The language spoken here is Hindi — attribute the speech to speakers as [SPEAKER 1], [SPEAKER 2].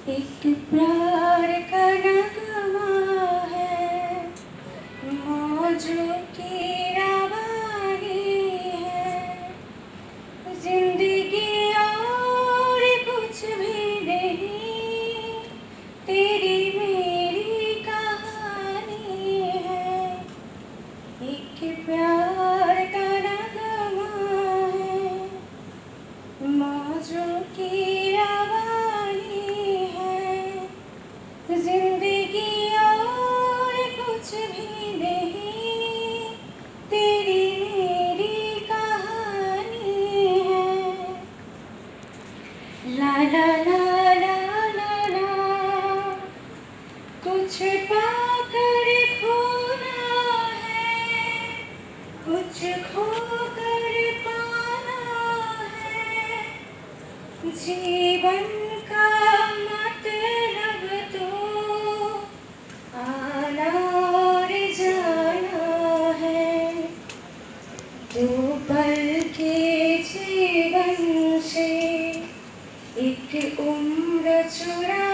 [SPEAKER 1] एक प्यार का नगमा है, मौजों की रवानी है। जिंदगी और कुछ भी नहीं, तेरी मेरी कहानी है। एक प्यार का नगमा है, मौजों की रवानी है। जिंदगी और कुछ भी नहीं, तेरी मेरी कहानी है। ला ला ला ला ला ला, कुछ पाकर खोना है, कुछ खोकर पाना है। जीवन का मतलब तो आना और जाना है। दो पल के जीवन से एक उम्र चुरा